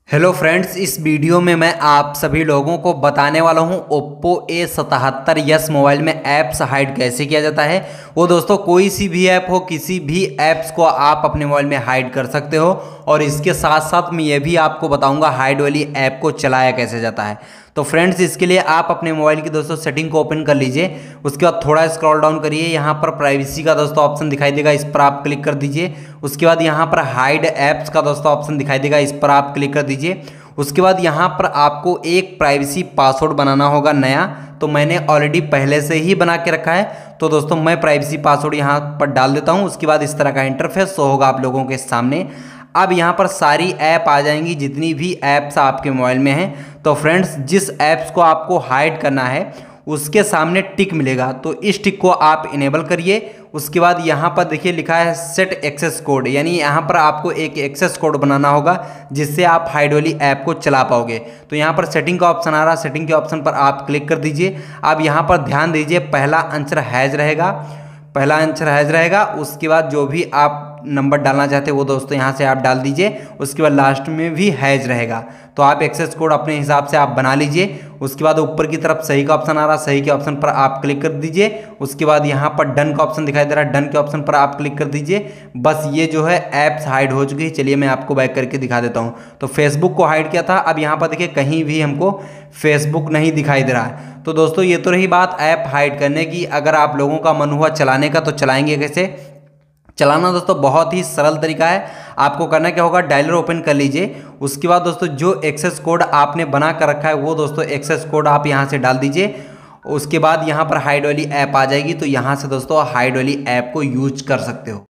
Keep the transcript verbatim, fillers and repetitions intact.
Hello friends, इस video में मैं आप सभी लोगों को बताने वाला हूं ओप्पो ए सतहत्तर यस मोबाइल में ऐप्स हाइड कैसे किया जाता है। वो दोस्तों कोई सी भी ऐप हो, किसी भी ऐप्स को आप अपने मोबाइल में हाइड कर सकते हो। और इसके साथ साथ मैं ये भी आपको बताऊंगा हाइड वाली ऐप को चलाया कैसे जाता है। तो फ्रेंड्स, इसके लिए आप अपने मोबाइल की दोस्तों सेटिंग को ओपन कर लीजिए। उसके बाद थोड़ा स्क्रॉल डाउन करिए, यहाँ पर प्राइवेसी का दोस्तों ऑप्शन दिखाई देगा, इस पर आप क्लिक कर दीजिए। उसके बाद यहाँ पर हाइड ऐप्स का दोस्तों ऑप्शन दिखाई देगा, इस पर आप क्लिक कर दीजिए। उसके बाद यहाँ पर आपको एक प्राइवेसी पासवर्ड बनाना होगा नया, तो मैंने ऑलरेडी पहले से ही बना के रखा है। तो दोस्तों मैं प्राइवेसी पासवर्ड यहाँ पर डाल देता हूँ। उसके बाद इस तरह का इंटरफेस शो होगा आप लोगों के सामने। अब यहाँ पर सारी ऐप आ जाएंगी, जितनी भी ऐप्स आपके मोबाइल में हैं। तो फ्रेंड्स, जिस ऐप्स को आपको हाइड करना है उसके सामने टिक मिलेगा, तो इस टिक को आप इनेबल करिए। उसके बाद यहाँ पर देखिए लिखा है सेट एक्सेस कोड, यानी यहाँ पर आपको एक एक्सेस कोड बनाना होगा जिससे आप हाइड वाली ऐप को चला पाओगे। तो यहाँ पर सेटिंग का ऑप्शन आ रहा है, सेटिंग के ऑप्शन पर आप क्लिक कर दीजिए। अब यहाँ पर ध्यान दीजिए, पहला आंसर हैज रहेगा, पहला आंसर हैज रहेगा। उसके बाद जो भी आप नंबर डालना चाहते हैं वो दोस्तों यहाँ से आप डाल दीजिए। उसके बाद लास्ट में भी हैज रहेगा, तो आप एक्सेस कोड अपने हिसाब से आप बना लीजिए। उसके बाद ऊपर की तरफ सही का ऑप्शन आ रहा है, सही के ऑप्शन पर आप क्लिक कर दीजिए। उसके बाद यहाँ पर डन का ऑप्शन दिखाई दे रहा है, डन के ऑप्शन पर आप क्लिक कर दीजिए। बस ये जो है ऐप्स हाइड हो चुकी है। चलिए मैं आपको बैक करके दिखा देता हूँ। तो फेसबुक को हाइड किया था, अब यहाँ पर देखिए कहीं भी हमको फेसबुक नहीं दिखाई दे रहा है। तो दोस्तों ये तो रही बात ऐप हाइड करने की। अगर आप लोगों का मन हुआ चलाने का तो चलाएंगे कैसे? चलाना दोस्तों बहुत ही सरल तरीका है। आपको करना क्या होगा, डायलर ओपन कर लीजिए। उसके बाद दोस्तों जो एक्सेस कोड आपने बना कर रखा है वो दोस्तों एक्सेस कोड आप यहाँ से डाल दीजिए। उसके बाद यहाँ पर हाइड वाली ऐप आ जाएगी, तो यहाँ से दोस्तों हाइड वाली ऐप को यूज कर सकते हो।